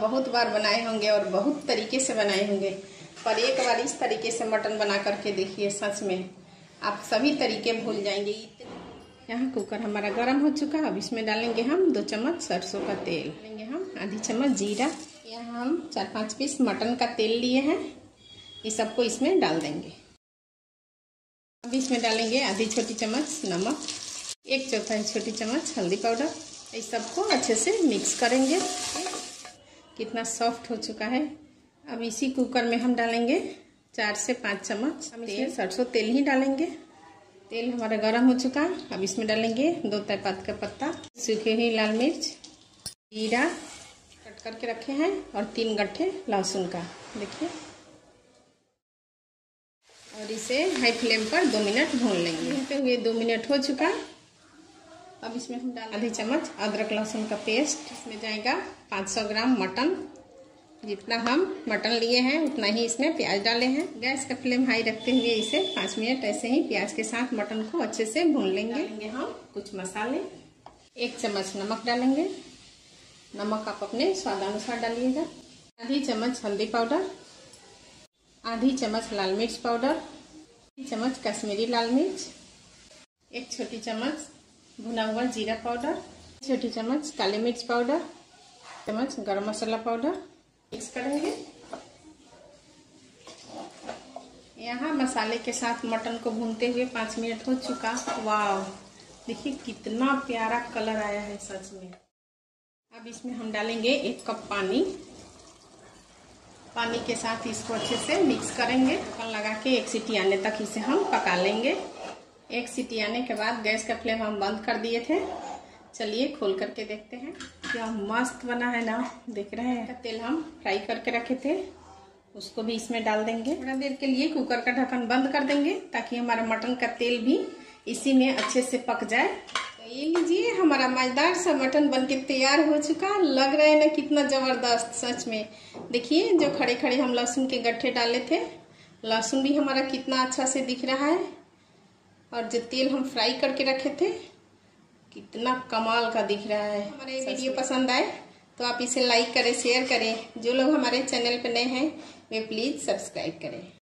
बहुत बार बनाए होंगे और बहुत तरीके से बनाए होंगे, पर एक बार इस तरीके से मटन बना करके देखिए, सच में आप सभी तरीके भूल जाएंगे। यहाँ कुकर हमारा गर्म हो चुका है। अब इसमें डालेंगे हम 2 चम्मच सरसों का तेल, डालेंगे हम आधी चम्मच जीरा। यहाँ हम 4-5 पीस मटन का तेल लिए हैं, ये सबको इसमें डाल देंगे। अब इसमें डालेंगे आधी छोटी चम्मच नमक, 1/4 छोटी चम्मच हल्दी पाउडर। इस सबको अच्छे से मिक्स करेंगे। कितना सॉफ्ट हो चुका है। अब इसी कुकर में हम डालेंगे 4 से 5 चम्मच तेल, सरसों तेल ही डालेंगे। तेल हमारा गर्म हो चुका। अब इसमें डालेंगे 2 तेजपात का पत्ता, सूखी हुई लाल मिर्च, जीरा कट करके रखे हैं और 3 गट्ठे लहसुन का, देखिए। और इसे हाई फ्लेम पर 2 मिनट भून लेंगे। यहाँ पे हुए 2 मिनट हो चुका। अब इसमें हम डाल आधी चम्मच अदरक लहसुन का पेस्ट। इसमें जाएगा 500 ग्राम मटन। जितना हम मटन लिए हैं उतना ही इसमें प्याज डाले हैं। गैस का फ्लेम हाई रखते हुए इसे 5 मिनट ऐसे ही प्याज के साथ मटन को अच्छे से भून लेंगे। हम कुछ मसाले, 1 चम्मच नमक डालेंगे। नमक आप अपने स्वादानुसार डालिएगा। आधी चम्मच हल्दी पाउडर, आधी चम्मच लाल मिर्च पाउडर, 1 चम्मच कश्मीरी लाल मिर्च, 1 छोटी चम्मच भुना हुआ जीरा पाउडर, छोटी चम्मच काली मिर्च पाउडर, चम्मच गरम मसाला पाउडर। मिक्स करेंगे। यहाँ मसाले के साथ मटन को भूनते हुए 5 मिनट हो चुका। वाह, देखिए कितना प्यारा कलर आया है सच में। अब इसमें हम डालेंगे 1 कप पानी। पानी के साथ इसको अच्छे से मिक्स करेंगे। ढक्कन लगा के 1 सीटी आने तक इसे हम पका लेंगे। 1 सीटी आने के बाद गैस का फ्लेम हम बंद कर दिए थे। चलिए खोल करके देखते हैं। क्या मस्त बना है ना, देख रहे हैं। तेल हम फ्राई करके रखे थे, उसको भी इसमें डाल देंगे। थोड़ा देर के लिए कुकर का ढक्कन बंद कर देंगे ताकि हमारा मटन का तेल भी इसी में अच्छे से पक जाए। तो ये लीजिए, हमारा मजेदार सा मटन बनके तैयार हो चुका। लग रहा है ना कितना जबरदस्त, सच में। देखिए, जो खड़े खड़े हम लहसुन के गट्ठे डाले थे, लहसुन भी हमारा कितना अच्छा से दिख रहा है। और जो तेल हम फ्राई करके रखे थे, कितना कमाल का दिख रहा है। हमारे वीडियो पसंद आए तो आप इसे लाइक करें, शेयर करें। जो लोग हमारे चैनल पर नए हैं वे प्लीज़ सब्सक्राइब करें।